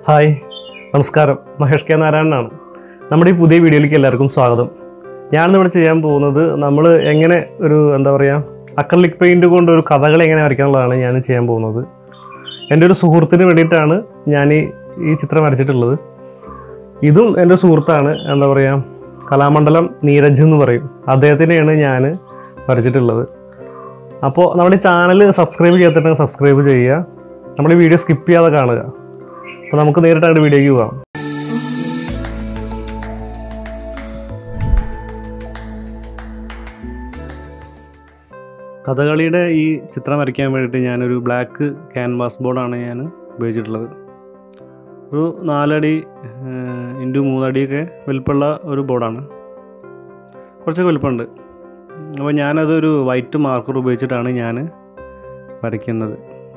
Hi നമസ്കാരം, Mahesh K നാരായണനാണ്. നമ്മുടെ ഈ പുതിയ വീഡിയോയിലേക്ക് എല്ലാവർക്കും സ്വാഗതം. ഞാനിന്നിവിടെ ചെയ്യാൻ പോകുന്നത് നമ്മൾ എങ്ങനെ ഒരു അക്രലിക് പെയിൻറ്റ് കൊണ്ട് ഒരു കഥകളി എങ്ങനെ വരയ്ക്കാനുള്ളതാണ് ഞാൻ ചെയ്യാൻ പോകുന്നത്. എൻ്റെ ഒരു സുഹൃത്തിന് വേണ്ടിയിട്ടാണ് ഞാൻ ഈ ചിത്രം വരച്ചിട്ടുള്ളത്. ഇതും എൻ്റെ സുഹൃത്താണ്, കലാമണ്ഡലം നീരജ് എന്ന് പറയും. അദ്ദേഹത്തിനെയാണ് ഞാൻ വരച്ചിട്ടുള്ളത്. അപ്പോൾ നമ്മുടെ ഈ ചാനൽ സബ്സ്ക്രൈബ് ചെയ്യാത്തിട്ടുണ്ടെങ്കിൽ സബ്സ്ക്രൈബ് ചെയ്യുക. നമ്മുടെ ഈ വീഡിയോ സ്കിപ്പ് ചെയ്യാതെ കാണുക. അപ്പോൾ നമുക്ക് നേരിട്ടായിട്ട് വീഡിയോയ്ക്ക് പോകാം. കഥകളിയുടെ ഈ ചിത്രം വരയ്ക്കാൻ വേണ്ടിയിട്ട് ഞാനൊരു ബ്ലാക്ക് ക്യാൻവാസ് ബോർഡാണ് ഞാൻ ഉപയോഗിച്ചിട്ടുള്ളത്. ഒരു 4 അടി × 3 അടിയൊക്കെ വലിപ്പമുള്ള ഒരു ബോർഡാണ്. കുറച്ചൊക്കെ വലിപ്പമുണ്ട്. അപ്പോൾ ഞാനതൊരു വൈറ്റ് മാർക്കർ ഉപയോഗിച്ചിട്ടാണ് ഞാൻ വരയ്ക്കുന്നത്.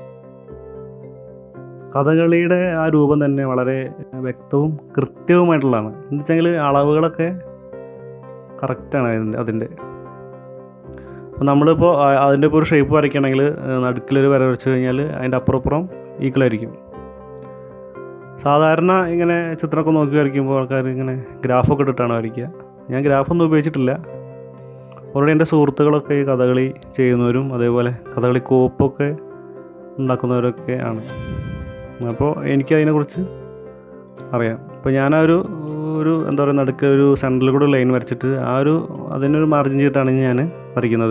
കഥകളിയുടെ ആ രൂപം തന്നെ വളരെ വ്യക്തവും കൃത്യവുമായിട്ടുള്ളതാണ്. എന്ന് വെച്ചെങ്കിൽ അളവുകളൊക്കെ കറക്റ്റാണ് അതിൻ്റെ. അപ്പോൾ നമ്മളിപ്പോൾ അതിൻ്റെ ഇപ്പോൾ ഒരു ഷേപ്പ് വരയ്ക്കുകയാണെങ്കിൽ നടുക്കിലൊരു വര വരച്ച് കഴിഞ്ഞാൽ അതിൻ്റെ അപ്പുറം ഈക്വലായിരിക്കും. സാധാരണ ഇങ്ങനെ ചിത്രമൊക്കെ നോക്കി വരയ്ക്കുമ്പോൾ ആൾക്കാർ ഇങ്ങനെ ഗ്രാഫൊക്കെ ഇട്ടിട്ടാണ് വരയ്ക്കുക. ഞാൻ ഗ്രാഫൊന്നും ഉപയോഗിച്ചിട്ടില്ല. ഓൾറെഡി എൻ്റെ സുഹൃത്തുക്കളൊക്കെ ഈ കഥകളി ചെയ്യുന്നവരും അതേപോലെ കഥകളി കോപ്പൊക്കെ ഉണ്ടാക്കുന്നവരൊക്കെ ആണ്. അപ്പോൾ എനിക്കതിനെക്കുറിച്ച് അറിയാം. അപ്പോൾ ഞാനൊരു നടുക്ക് ഒരു സെൻറ്ററിൽ കൂടെ ലൈൻ വരച്ചിട്ട് അതിനൊരു മാർജിൻ ചെയ്തിട്ടാണ് ഞാൻ വരയ്ക്കുന്നത്.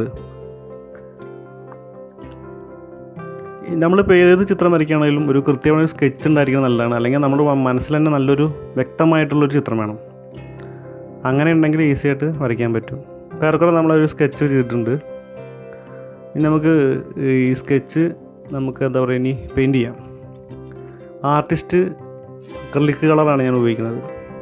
നമ്മളിപ്പോൾ ഏത് ചിത്രം വരയ്ക്കുകയാണെങ്കിലും ഒരു കൃത്യമായ സ്കെച്ച് ഉണ്ടായിരിക്കുന്നത് നല്ലതാണ്. അല്ലെങ്കിൽ നമ്മുടെ മനസ്സിൽ തന്നെ നല്ലൊരു വ്യക്തമായിട്ടുള്ളൊരു ചിത്രം വേണം. അങ്ങനെ ഉണ്ടെങ്കിൽ ഈസി ആയിട്ട് വരയ്ക്കാൻ പറ്റും. ഏറെക്കുറെ നമ്മളൊരു സ്കെച്ച് ചെയ്തിട്ടുണ്ട്. ഇനി നമുക്ക് ഈ സ്കെച്ച് ഇനി പെയിൻറ്റ് ചെയ്യാം. ആർട്ടിസ്റ്റ് അക്രിലിക് കളറാണ് ഞാൻ ഉപയോഗിക്കുന്നത്.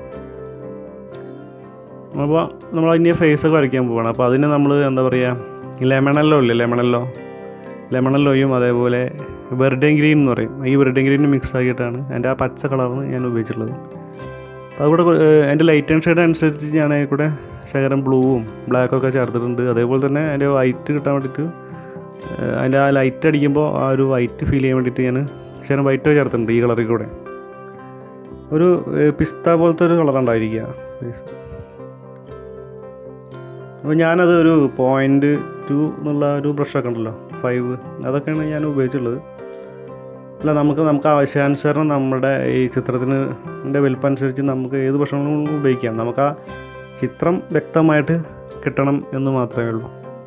അപ്പോൾ നമ്മൾ അതിൻ്റെ ഫേസൊക്കെ വരയ്ക്കാൻ പോവുകയാണ്. അപ്പോൾ അതിന് നമ്മൾ ലെമണല്ലോ ഇല്ലേ, ലെമണല്ലോയും അതേപോലെ വെർഡൻ ഗ്രീൻ എന്ന് പറയും. ഈ വെർഡൻ ഗ്രീൻ മിക്സ് ആക്കിയിട്ടാണ് എൻ്റെ ആ പച്ച കളറിന് ഞാൻ ഉപയോഗിച്ചിട്ടുള്ളത്. അപ്പോൾ അതുകൂടെ എൻ്റെ ലൈറ്റ് ആൻഡ് ഷെയ്ഡ് അനുസരിച്ച് ഞാൻ അതിൽക്കൂടെ ശകലം ബ്ലൂവും ബ്ലാക്കൊക്കെ ചേർത്തിട്ടുണ്ട്. അതേപോലെ തന്നെ അതിൻ്റെ വൈറ്റ് കിട്ടാൻ വേണ്ടിയിട്ട് അതിൻ്റെ ആ ലൈറ്റ് അടിക്കുമ്പോൾ ആ ഒരു വൈറ്റ് ഫീൽ ചെയ്യാൻ വേണ്ടിയിട്ട് ഞാൻ ശകലം വൈറ്റ് ചേർത്തിട്ടുണ്ട്. ഈ കളറിൽ കൂടെ ഒരു പിസ്ത പോലത്തെ ഒരു കളറുണ്ടായിരിക്കുക. അപ്പോൾ ഞാനത് ഒരു 0.2 എന്നുള്ള ഒരു ബ്രഷൊക്കെ ഉണ്ടല്ലോ, 5, അതൊക്കെയാണ് ഞാൻ ഉപയോഗിച്ചിട്ടുള്ളത്. അല്ല, നമുക്ക് ആവശ്യാനുസരണം നമ്മുടെ ഈ ചിത്രത്തിന് വലിപ്പം അനുസരിച്ച് നമുക്ക് ഏത് ബ്രഷുകളും ഉപയോഗിക്കാം. നമുക്ക് ആ ചിത്രം വ്യക്തമായിട്ട് കിട്ടണം എന്ന് മാത്രമേ ഉള്ളൂ.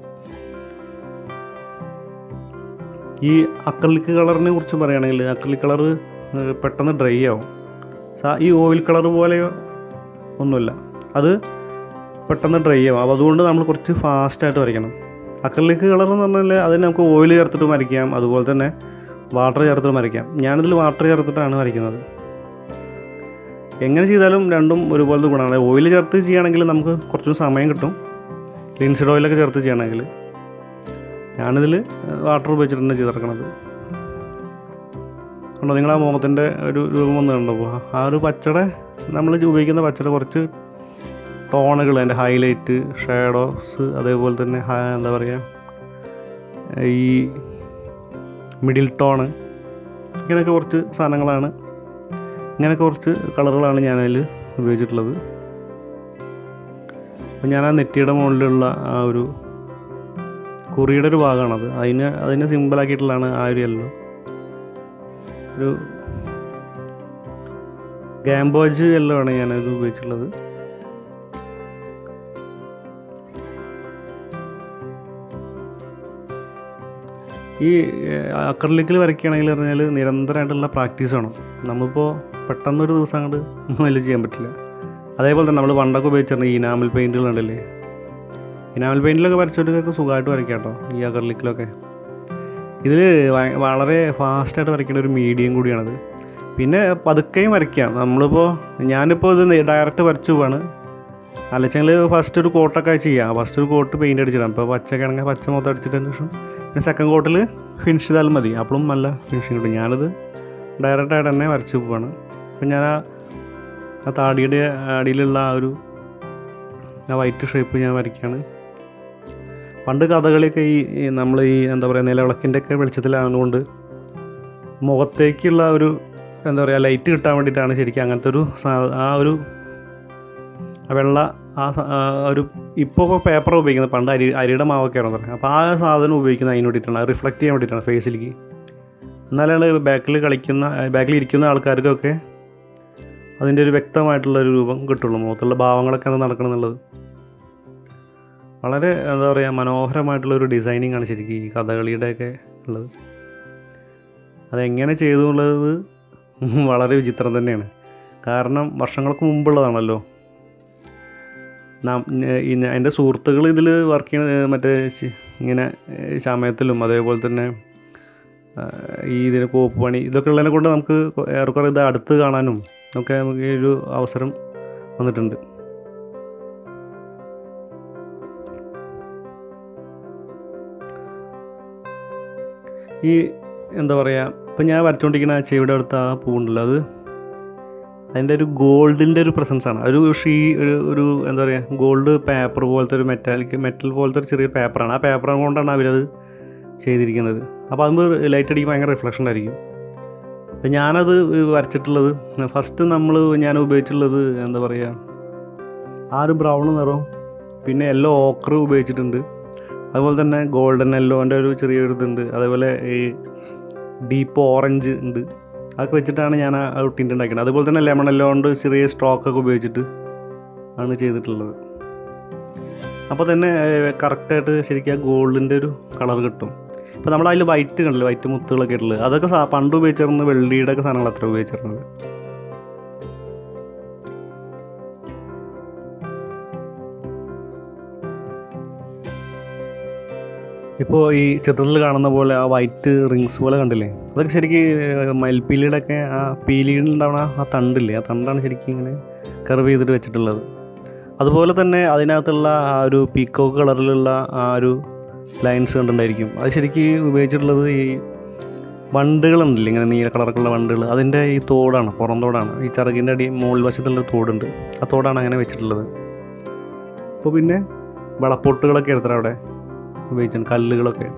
ഈ അക്രിലിക് കളറിനെ കുറിച്ച് പറയുകയാണെങ്കിൽ അക്രിലിക് കളർ പെട്ടെന്ന് ഡ്രൈ ആവും. ഈ ഓയിൽ കളർ പോലെ ഒന്നുമില്ല, അത് പെട്ടെന്ന് ഡ്രൈ ആവും. അപ്പോൾ അതുകൊണ്ട് നമ്മൾ കുറച്ച് ഫാസ്റ്റായിട്ട് വരയ്ക്കണം. അക്രിലിക് കളർ എന്ന് പറഞ്ഞാൽ അതിന് നമുക്ക് ഓയിൽ ചേർത്തിട്ട് വരയ്ക്കാം, അതുപോലെ തന്നെ വാട്ടർ ചേർത്തിട്ട് വരയ്ക്കാം. ഞാനിതിൽ വാട്ടർ ചേർത്തിട്ടാണ് വരയ്ക്കുന്നത്. എങ്ങനെ ചെയ്താലും രണ്ടും ഒരുപോലത്തെ ഗുണമാണ്. ഓയിൽ ചേർത്ത് ചെയ്യുകയാണെങ്കിൽ നമുക്ക് കുറച്ചുകൂടി സമയം കിട്ടും. ലിൻസിഡ് ഓയിലൊക്കെ ചേർത്ത് ചെയ്യണമെങ്കിൽ. ഞാനിതിൽ വാട്ടർ ഉപയോഗിച്ചിട്ടാണ് ചെയ്തിറക്കണത്. കണ്ടോ, നിങ്ങൾ ആ മുഖത്തിൻ്റെ ഒരു രൂപം വന്ന് കണ്ടോ? ആ ഒരു പച്ചയുടെ നമ്മൾ ഉപയോഗിക്കുന്ന പച്ചയുടെ കുറച്ച് ടോണുകൾ, അതിൻ്റെ ഹൈലൈറ്റ്, ഷാഡോസ്, അതേപോലെ തന്നെ ഈ മിഡിൽ ടോണ്, ഇങ്ങനെയൊക്കെ കുറച്ച് സാധനങ്ങളാണ്, ഇങ്ങനെയൊക്കെ കുറച്ച് കളറുകളാണ് ഞാനതിൽ ഉപയോഗിച്ചിട്ടുള്ളത്. അപ്പോൾ ഞാൻ ആ നെറ്റിയുടെ മുകളിലുള്ള ആ ഒരു കുറിയുടെ ഒരു ഭാഗമാണത്. അതിനെ സിമ്പിളാക്കിയിട്ടുള്ളതാണ് ആ ഒരു യെല്ലോ. ഒരു ഗാംബോജ് യെല്ലോ ആണ് ഞാനത് ഉപയോഗിച്ചിട്ടുള്ളത്. ഈ അക്രിലിക്കിൽ വരയ്ക്കുകയാണെങ്കിൽ പറഞ്ഞാൽ നിരന്തരമായിട്ടുള്ള പ്രാക്ടീസ് വേണം. നമ്മളിപ്പോൾ പെട്ടെന്നൊരു ദിവസം അങ്ങോട്ട് വലിയ ചെയ്യാൻ പറ്റില്ല. അതേപോലെ തന്നെ നമ്മൾ പണ്ടൊക്കെ ഉപയോഗിച്ചിരുന്ന ഈ ഇനാമൽ പെയിൻറ്റുകളുണ്ടല്ലേ, ഇനാമൽ പെയിൻറ്റിലൊക്കെ വരച്ചവർക്ക് സുഖമായിട്ട് വരയ്ക്കാം കേട്ടോ. ഈ അക്രിലിക്കിലൊക്കെ ഇതിൽ വളരെ ഫാസ്റ്റായിട്ട് വരയ്ക്കേണ്ട ഒരു മീഡിയം കൂടിയാണത്. പിന്നെ പതുക്കെയും വരയ്ക്കാം. ഞാനിപ്പോൾ ഇത് ഡയറക്റ്റ് വരച്ചു പോവാണ്. അല്ലെച്ചെങ്കിൽ ഫസ്റ്റ് ഒരു കോട്ടൊക്കെ ചെയ്യാം. ഫസ്റ്റ് ഒരു കോട്ട് പെയിൻറ്റ് അടിച്ചിടാം. ഇപ്പോൾ പച്ചക്കാണെങ്കിൽ പച്ച മൊത്തം അടിച്ചിട്ടതിന് ശേഷം പിന്നെ സെക്കൻഡ് കോട്ടിൽ ഫിനിഷ് ചെയ്താലും മതി. അപ്പോഴും നല്ല ഫിനിഷിങ് കിട്ടും. ഞാനത് ഡയറക്റ്റായിട്ട് തന്നെ വരച്ചു പോവാണ്. അപ്പം ഞാൻ ആ താടിയുടെ അടിയിലുള്ള ആ വൈറ്റ് ഷേപ്പ് ഞാൻ വരയ്ക്കുകയാണ്. പണ്ട് കഥകളിയൊക്കെ നമ്മൾ നിലവിളക്കിൻ്റെ ഒക്കെ വെളിച്ചത്തിലാകുന്നതുകൊണ്ട് മുഖത്തേക്കുള്ള ഒരു എന്താ പറയുക ലൈറ്റ് കിട്ടാൻ വേണ്ടിയിട്ടാണ് ശരിക്കും അങ്ങനത്തെ ഒരു ആ ഒരു വെള്ള ഒരു ഇപ്പോൾ പേപ്പർ ഉപയോഗിക്കുന്നത്, പണ്ട് അരിയുടെ മാവൊക്കെയാണെന്ന് പറയുന്നത്. അപ്പോൾ ആ സാധനം ഉപയോഗിക്കുന്നത് അതിന് വേണ്ടിയിട്ടാണ്, അത് റിഫ്ലക്റ്റ് ചെയ്യാൻ വേണ്ടിയിട്ടാണ് ഫേസിലേക്ക്. എന്നാലാണ് ബാക്കിൽ ഇരിക്കുന്ന ആൾക്കാർക്കൊക്കെ അതിൻ്റെ ഒരു വ്യക്തമായിട്ടുള്ളൊരു രൂപം കിട്ടുള്ളൂ, മുഖത്തുള്ള ഭാവങ്ങളൊക്കെ അത് നടക്കണമെന്നുള്ളത്. വളരെ എന്താ പറയുക മനോഹരമായിട്ടുള്ളൊരു ഡിസൈനിങ് ആണ് ശരിക്കും ഈ കഥകളിയുടെയൊക്കെ ഉള്ളത്. അതെങ്ങനെ ചെയ്തു എന്നുള്ളത് വളരെ വിചിത്രം തന്നെയാണ്. കാരണം വർഷങ്ങൾക്ക് മുമ്പുള്ളതാണല്ലോ. എൻ്റെ സുഹൃത്തുക്കൾ ഇതിൽ വർക്ക് ചെയ്യുന്ന മറ്റേ ഇങ്ങനെ ശമയത്തിലും അതേപോലെ തന്നെ ഈ ഇതിന് കോപ്പ് പണി ഇതൊക്കെ ഉള്ളതിനെ കൊണ്ട് നമുക്ക് ഏറെക്കുറെ ഇത് അടുത്ത് കാണാനും ഒക്കെ നമുക്ക് ഒരു അവസരം വന്നിട്ടുണ്ട്. ഈ എന്താ പറയുക, ഇപ്പം ഞാൻ വരച്ചുകൊണ്ടിരിക്കുന്ന ചെവിയുടെ അടുത്ത് ആ പൂവുണ്ടല്ലോ, അതിൻ്റെ ഒരു ഗോൾഡിൻ്റെ ഒരു പ്രസൻസാണ്. ഒരു എന്താ പറയുക ഗോൾഡ് പേപ്പർ പോലത്തെ ഒരു മെറ്റൽ പോലത്തെ ഒരു ചെറിയ പേപ്പറാണ്. ആ പേപ്പർ കൊണ്ടാണ് അവരത് ചെയ്തിരിക്കുന്നത്. അപ്പോൾ അതുമ്പോൾ ലൈറ്റ് അടിക്കുമ്പോൾ ഭയങ്കര റിഫ്ലക്ഷൻ ആയിരിക്കും. അപ്പം ഞാനത് വരച്ചിട്ടുള്ളത് ഫസ്റ്റ് ഞാൻ ഉപയോഗിച്ചിട്ടുള്ളത് എന്താ പറയുക ആ ഒരു ബ്രൗൺ നിറം, പിന്നെ യെല്ലോ ഓക്കർ ഉപയോഗിച്ചിട്ടുണ്ട്. അതുപോലെ തന്നെ ഗോൾഡൻ യെല്ലോൻ്റെ ഒരു ചെറിയൊരു ഇതുണ്ട്. അതേപോലെ ഈ ഡീപ്പ് ഓറഞ്ച് ഉണ്ട്. അതൊക്കെ വെച്ചിട്ടാണ് ഞാൻ ആ ടിൻ്റ് ഉണ്ടാക്കിയത്. അതുപോലെ തന്നെ ലെമൺ യെല്ലോ കൊണ്ട് ചെറിയ സ്ട്രോക്കൊക്കെ ഉപയോഗിച്ചിട്ട് ആണ് ചെയ്തിട്ടുള്ളത്. അപ്പോൾ തന്നെ കറക്റ്റായിട്ട് ശരിക്കും ആ ഗോൾഡിൻ്റെ ഒരു കളർ കിട്ടും. ഇപ്പോൾ നമ്മളതിൽ വൈറ്റ് കണ്ടില്ല, വൈറ്റ് മുത്തുകളൊക്കെ ഇട്ടുള്ളത്, അതൊക്കെ പണ്ട് ഉപയോഗിച്ചിരുന്നത് വെള്ളിയുടെ ഒക്കെ സാധനങ്ങൾ അത്ര ഉപയോഗിച്ചിരുന്നത്. ഇപ്പോൾ ഈ ചിത്രത്തിൽ കാണുന്ന പോലെ ആ വൈറ്റ് റിങ്സ് പോലെ കണ്ടില്ലേ, അതൊക്കെ ശരിക്കും മയിൽപ്പീലിയുടെ ഒക്കെ ആ പീലിയിലുണ്ടാവുന്ന ആ തണ്ടില്ലേ, ആ തണ്ടാണ് ശരിക്കും ഇങ്ങനെ കർവ് ചെയ്തിട്ട് വെച്ചിട്ടുള്ളത്. അതുപോലെ തന്നെ അതിനകത്തുള്ള ആ ഒരു പീക്കോക്ക് കളറിലുള്ള ആ ഒരു ലൈൻസ് കണ്ടിട്ടുണ്ടായിരിക്കും. അത് ശരിക്കും ഉപയോഗിച്ചിട്ടുള്ളത് ഈ വണ്ടുകളുണ്ടല്ലേ, ഇങ്ങനെ നീല കളറൊക്കെയുള്ള വണ്ടുകൾ, അതിൻ്റെ ഈ തോടാണ്, പുറം തോടാണ്. ഈ ചിറകിൻ്റെ മുകൾ വശത്തുള്ള തോടുണ്ട്, ആ തോടാണ് അങ്ങനെ വെച്ചിട്ടുള്ളത്. അപ്പോൾ പിന്നെ വളപ്പൊട്ടുകളൊക്കെ എടുത്തിട്ട് അവിടെ ഉപയോഗിച്ചിട്ടുണ്ട്, കല്ലുകളൊക്കെ.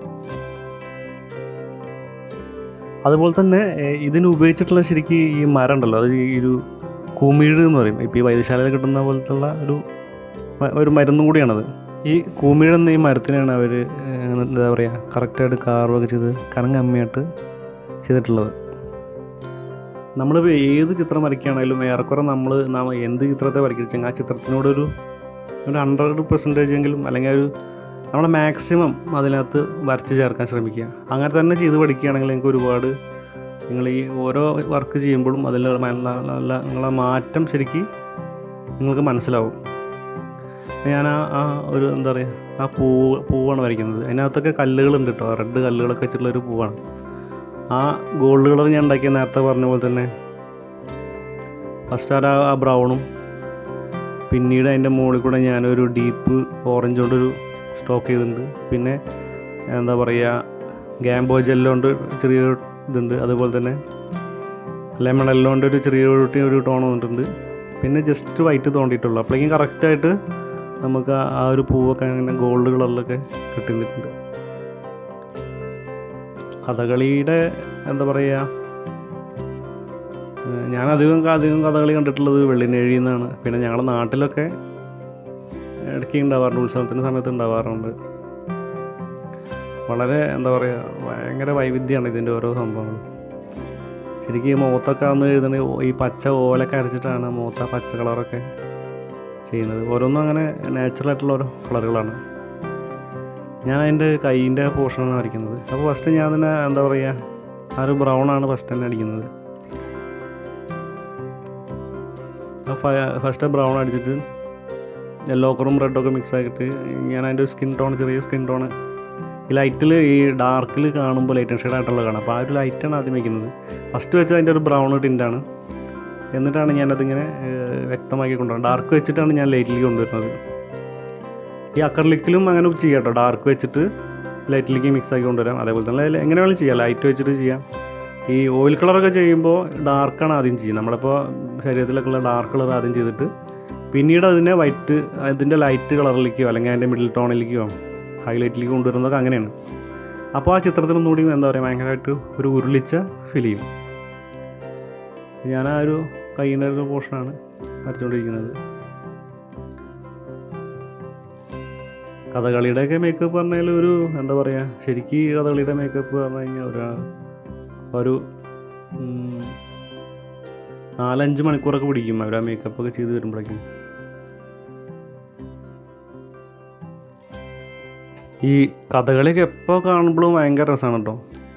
അതുപോലെ തന്നെ ഇതിന് ഉപയോഗിച്ചിട്ടുള്ള ശരിക്കും ഈ മരം ഉണ്ടല്ലോ, അത് ഈ ഒരു കൂമിഴ് എന്ന് പറയും. ഇപ്പോൾ ഈ വൈദ്യശാലയിൽ കിട്ടുന്ന പോലത്തുള്ള ഒരു മരുന്നും കൂടിയാണത്. ഈ കൂമിഴ് എന്ന ഈ മരത്തിനാണ് അവർ എന്താ പറയുക കറക്റ്റായിട്ട് കാർവൊക്കെ ചെയ്ത് കറങ്ങമ്മയായിട്ട് ചെയ്തിട്ടുള്ളത്. നമ്മളിപ്പോൾ ഏത് ചിത്രം വരയ്ക്കുകയാണെങ്കിലും ഏറെക്കുറെ നമ്മൾ എന്ത് ചിത്രത്തെ വരയ്ക്കുകയാണെന്ന് വെച്ചാൽ ആ ചിത്രത്തിനോടൊരു 100% എങ്കിലും അല്ലെങ്കിൽ നമ്മൾ മാക്സിമം അതിനകത്ത് വരച്ച് ചേർക്കാൻ ശ്രമിക്കുക. അങ്ങനെ തന്നെ ചെയ്ത് പഠിക്കുകയാണെങ്കിൽ നിങ്ങൾക്ക് ഒരുപാട് നിങ്ങൾ ഈ ഓരോ വർക്ക് ചെയ്യുമ്പോഴും അതിൽ നല്ല നിങ്ങളെ മാറ്റം ശരിക്കും നിങ്ങൾക്ക് മനസ്സിലാവും. ഞാൻ ആ ഒരു എന്താ പറയുക ആ പൂവാണ് വരയ്ക്കുന്നത്. അതിനകത്തൊക്കെ കല്ലുകളുണ്ട് കേട്ടോ, റെഡ് കല്ലുകളൊക്കെ വെച്ചിട്ടുള്ളൊരു പൂവാണ്. ആ ഗോൾഡ് കളർ ഞാൻ ഉണ്ടാക്കിയ നേരത്തെ പറഞ്ഞ പോലെ തന്നെ ഫസ്റ്റ് ആ ബ്രൗണും പിന്നീട് അതിൻ്റെ മുകളിൽ കൂടെ ഞാനൊരു ഡീപ്പ് ഓറഞ്ച് കൊണ്ടൊരു സ്റ്റോക്ക് ചെയ്തിട്ടുണ്ട്. പിന്നെ എന്താ പറയുക ഗാംബോ ജെല്ലോ കൊണ്ട് ചെറിയൊരു ഇതുണ്ട്. അതുപോലെ തന്നെ ലെമൺ യെല്ലോ കൊണ്ട് ഒരു ചെറിയൊരു ടോൺ വന്നിട്ടുണ്ട്. പിന്നെ ജസ്റ്റ് വൈറ്റ് തോണ്ടിയിട്ടുള്ളൂ. അപ്പോഴേക്കും കറക്റ്റായിട്ട് നമുക്ക് ആ ഒരു പൂവൊക്കെ അങ്ങനെ ഗോൾഡ് കളറിലൊക്കെ കിട്ടിയിട്ടുണ്ട്. കഥകളിയുടെ എന്താ പറയുക ഞാൻ അധികം കഥകളി കണ്ടിട്ടുള്ളത് വെള്ളിനേഴിയിൽ നിന്നാണ്. പിന്നെ ഞങ്ങളുടെ നാട്ടിലൊക്കെ ഇടയ്ക്ക് ഉണ്ടാവാറുണ്ട്, ഉത്സവത്തിൻ്റെ സമയത്ത് ഉണ്ടാവാറുണ്ട്. വളരെ എന്താ പറയുക ഭയങ്കര വൈവിധ്യമാണ് ഇതിൻ്റെ ഓരോ സംഭവങ്ങളും. ശരിക്കും ഈ മുഖത്തൊക്കെ വന്ന് എഴുതുന്നത് ഈ പച്ച ഓലൊക്കെ അരച്ചിട്ടാണ് മുഖത്ത് ആ പച്ച കളറൊക്കെ ചെയ്യുന്നത്. ഓരോന്നും അങ്ങനെ നാച്ചുറലായിട്ടുള്ള ഓരോ കളറുകളാണ്. ഞാൻ അതിൻ്റെ കൈയിൻ്റെ പോർഷനാണ് വരയ്ക്കുന്നത്. അപ്പോൾ ഫസ്റ്റ് ഞാൻ തന്നെ എന്താ പറയുക ആ ഒരു ബ്രൗണാണ് ഫസ്റ്റ് തന്നെ അടിക്കുന്നത്. ഫസ്റ്റ് ബ്രൗൺ അടിച്ചിട്ട് യെല്ലോക്കറും റെഡൊക്കെ മിക്സ് ആക്കിയിട്ട് ഞാൻ അതിൻ്റെ ഒരു ചെറിയ സ്കിൻ ടോണ് ഈ ലൈറ്റിൽ ഈ ഡാർക്കിൽ കാണുമ്പോൾ ലൈറ്റ് ആൻഡ് ഷെയ്ഡായിട്ടുള്ള കാണാം. അപ്പോൾ ആ ഒരു ലൈറ്റാണ് ആദ്യം വയ്ക്കുന്നത്. ഫസ്റ്റ് വെച്ചാൽ അതിൻ്റെ ഒരു ബ്രൗൺ ടിൻ്റാണ്. എന്നിട്ടാണ് ഞാനതിങ്ങനെ വ്യക്തമാക്കി കൊണ്ടുവരുന്നത്. ഡാർക്ക് വെച്ചിട്ടാണ് ഞാൻ ലൈറ്റിലേക്ക് കൊണ്ടുവരുന്നത്. ഈ അക്രലിക്കിലും അങ്ങനെ ചെയ്യാം കേട്ടോ, ഡാർക്ക് വെച്ചിട്ട് ലൈറ്റിലേക്ക് മിക്സ് ആക്കി കൊണ്ടുവരാം. അതേപോലെ തന്നെ എങ്ങനെ വേണമെങ്കിലും ചെയ്യാം, ലൈറ്റ് വെച്ചിട്ട് ചെയ്യാം. ഈ ഓയിൽ കളറൊക്കെ ചെയ്യുമ്പോൾ ഡാർക്കാണ് ആദ്യം ചെയ്യുന്നത്. നമ്മളിപ്പോൾ ശരീരത്തിലൊക്കെ ഉള്ള ഡാർക്ക് കളർ ആദ്യം ചെയ്തിട്ട് പിന്നീട് അതിനെ അതിൻ്റെ ലൈറ്റ് കളറിലേക്കോ അല്ലെങ്കിൽ അതിൻ്റെ മിഡിൽ ടോണിലേക്കോ ഹൈലൈറ്റിലേക്ക് കൊണ്ടുവരുന്നതൊക്കെ അങ്ങനെയാണ്. അപ്പോൾ ആ ചിത്രത്തിനൊന്നുകൂടി എന്താ പറയുക ഭയങ്കരമായിട്ട് ഒരു ഉരുളിച്ച ഫീൽ ചെയ്യും. ഞാൻ ആ ഒരു കയ്യിൻ്റെ ഒരു പോർഷനാണ് വരച്ചുകൊണ്ടിരിക്കുന്നത്. കഥകളിയുടെയൊക്കെ മേക്കപ്പ് പറഞ്ഞാൽ ഒരു എന്താ പറയുക, ശരിക്കും കഥകളിയുടെ മേക്കപ്പ് പറഞ്ഞു കഴിഞ്ഞാൽ ഒരു 4-5 മണിക്കൂറൊക്കെ പിടിക്കും അവർ ആ മേക്കപ്പൊക്കെ ചെയ്ത് വരുമ്പോഴേക്കും. ഈ കഥകളിയൊക്കെ എപ്പോൾ കാണുമ്പോഴും ഭയങ്കര രസമാണ് കേട്ടോ.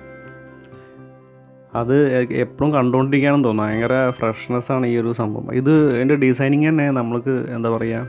അത് എപ്പോഴും കണ്ടുകൊണ്ടിരിക്കുകയാണെന്ന് തോന്നുന്നു. ഭയങ്കര ഫ്രഷ്നെസ്സാണ് ഈ ഒരു സംഭവം. ഇത് എൻ്റെ ഡിസൈനിങ് തന്നെ നമ്മൾക്ക് എന്താ പറയുക,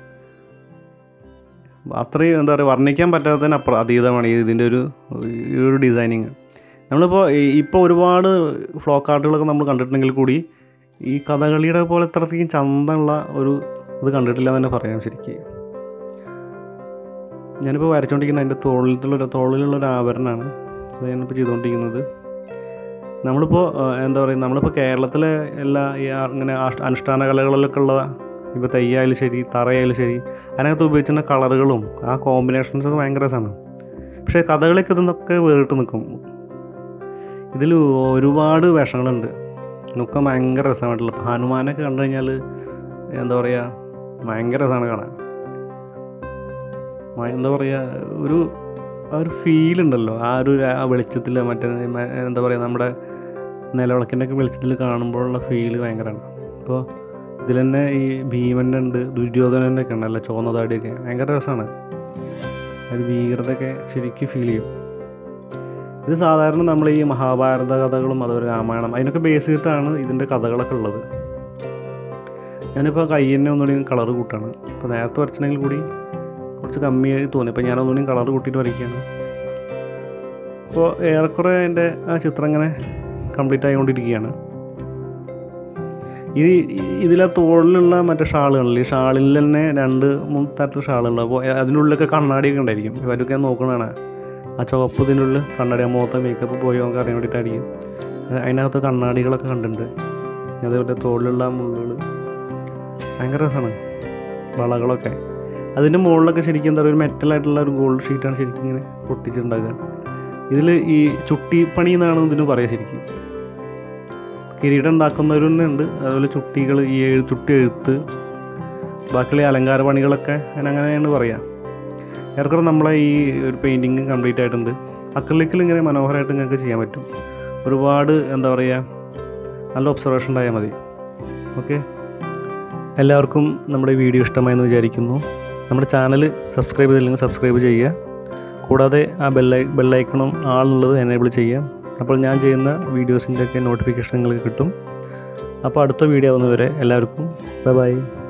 അത്രയും എന്താ പറയുക, വർണ്ണിക്കാൻ പറ്റാത്തതിനപ്പുറം അതീതമാണ് ഇതിൻ്റെ ഈ ഒരു ഡിസൈനിങ്. ഇപ്പോൾ ഒരുപാട് ഫ്ലോക്ക് ആർട്ടുകളൊക്കെ നമ്മൾ കണ്ടിട്ടുണ്ടെങ്കിൽ കൂടി ഈ കഥകളിയുടെ പോലെ ഇത്രയ്ക്കും ചന്തമുള്ള ഒരു ഇത് കണ്ടിട്ടില്ല എന്ന് തന്നെ പറയാം ശരിക്കും. ഞാനിപ്പോൾ വരച്ചുകൊണ്ടിരിക്കുന്നത് അതിൻ്റെ തോളിലുള്ളൊരു ആഭരണമാണ്. അത് ഞാനിപ്പോൾ ചെയ്തുകൊണ്ടിരിക്കുന്നത്. നമ്മളിപ്പോൾ എന്താ പറയുക, നമ്മളിപ്പോൾ കേരളത്തിലെ എല്ലാ ഇങ്ങനെ അനുഷ്ഠാന കലകളിലൊക്കെ ഉള്ള ഇപ്പോൾ തെയ്യായാലും ശരി, തറയായാലും ശരി, അതിനകത്ത് ഉപയോഗിച്ചിരുന്ന കളറുകളും ആ കോമ്പിനേഷൻസൊക്കെ ഭയങ്കര രസമാണ്. പക്ഷേ കഥകളിയൊക്കെ ഇതൊക്കെ വേറിട്ട് നിൽക്കും. ഇതിൽ ഒരുപാട് വേഷങ്ങളുണ്ട്. ഇതിനൊക്കെ ഭയങ്കര രസമായിട്ടുള്ള ഹനുമാനൊക്കെ കണ്ടു കഴിഞ്ഞാൽ എന്താ പറയുക, ഭയങ്കര രസമാണ് കാണാൻ. എന്താ പറയുക, ഒരു ഫീലുണ്ടല്ലോ ആ വെളിച്ചത്തിൽ, മറ്റേ എന്താ പറയുക, നമ്മുടെ നിലവിളക്കിൻ്റെയൊക്കെ വെളിച്ചത്തിൽ കാണുമ്പോഴുള്ള ഫീല് ഭയങ്കരമാണ്. ഇപ്പോൾ ഇതിൽ തന്നെ ഈ ഭീമൻ്റെ ഉണ്ട്, ദുര്യോധനൻ്റെ ഒക്കെ ഉണ്ടല്ലോ, ചുവന്ന താടിയൊക്കെ, ഭയങ്കര രസമാണ്. ഒരു ഭീകരതയൊക്കെ ശരിക്കും ഫീൽ ചെയ്യും. ഇത് സാധാരണ നമ്മൾ ഈ മഹാഭാരത കഥകളും അതുപോലെ രാമായണം അതിനൊക്കെ ബേസ് ചെയ്തിട്ടാണ് ഇതിൻ്റെ കഥകളൊക്കെ ഉള്ളത്. ഞാനിപ്പോൾ കയ്യിനെ ഒന്നുകൂടി കളർ കൂട്ടാണ്. ഇപ്പോൾ നേരത്തെ വരച്ചിട്ടുണ്ടെങ്കിൽ കൂടി കുറച്ച് കമ്മിയായി തോന്നി. ഇപ്പോൾ ഞാൻ ഒന്നുകൂടി കളർ കൂട്ടിയിട്ട് വരയ്ക്കുകയാണ്. അപ്പോൾ ഏറെക്കുറെ എൻ്റെ ആ ചിത്രം ഇങ്ങനെ കംപ്ലീറ്റ് ആയിക്കൊണ്ടിരിക്കുകയാണ്. ഇതിലെ തോളിലുള്ള മറ്റേ ഷാളുകളിൽ, ഈ ഷാളിൽ തന്നെ 2-3 തരത്തിൽ ഷാളുണ്ട്. അപ്പോൾ അതിൻ്റെ ഉള്ളിലൊക്കെ കണ്ണാടിയൊക്കെ ഉണ്ടായിരിക്കും. ഇവരൊക്കെ നോക്കണതാണ് ആ ചുവപ്പ് ഇതിൻ്റെ ഉള്ളിൽ കണ്ണാടി, ആ മുഖത്തെ മേക്കപ്പ് പോയി നമുക്ക് അറിയാൻ വേണ്ടിയിട്ടായിരിക്കും. അതിനകത്ത് കണ്ണാടികളൊക്കെ കണ്ടിട്ടുണ്ട്. അതേപോലെ തോളിലുള്ള മുള്ളുകൾ ഭയങ്കര രസമാണ്. വളകളൊക്കെ അതിൻ്റെ മുകളിലൊക്കെ ശരിക്കും എന്താ പറയുക, ഒരു മെറ്റലായിട്ടുള്ള ഒരു ഗോൾഡ് ഷീറ്റാണ് ശരിക്കും ഇങ്ങനെ പൊട്ടിച്ചിട്ടുണ്ടാക്കുക. ഇതിൽ ഈ ചുട്ടിപ്പണി എന്നാണ് ഇതിന് പറയുക ശരിക്കും. കിരീടം ഉണ്ടാക്കുന്നവരുണ്ട്, അതുപോലെ ചുട്ടികൾ, ഈ ചുട്ടി എഴുത്ത്, ബാക്കിയുള്ള അലങ്കാര പണികളൊക്കെ അങ്ങനെയാണ് പറയുക. ഏറെക്കുറെ നമ്മളെ ഈ ഒരു പെയിൻറ്റിങ് കംപ്ലീറ്റ് ആയിട്ടുണ്ട്. അക്രിലിക്കിൽ ഇങ്ങനെ മനോഹരമായിട്ട് നിങ്ങൾക്ക് ചെയ്യാൻ പറ്റും. ഒരുപാട് എന്താ പറയുക, നല്ല ഒബ്സർവേഷൻ ഉണ്ടായാൽ മതി. ഓക്കെ, എല്ലാവർക്കും നമ്മുടെ വീഡിയോ ഇഷ്ടമായെന്ന് വിചാരിക്കുന്നു. നമ്മുടെ ചാനൽ സബ്സ്ക്രൈബ് ചെയ്തില്ലെങ്കിൽ സബ്സ്ക്രൈബ് ചെയ്യുക. കൂടാതെ ആ ബെല്ലൈക്കണും ആളെന്നുള്ളത് എനേബിൾ ചെയ്യാം. അപ്പോൾ ഞാൻ ചെയ്യുന്ന വീഡിയോസിൻ്റെയൊക്കെ നോട്ടിഫിക്കേഷൻ നിങ്ങൾക്ക് കിട്ടും. അപ്പോൾ അടുത്ത വീഡിയോ ആവുന്നവരെ എല്ലാവർക്കും ബൈ.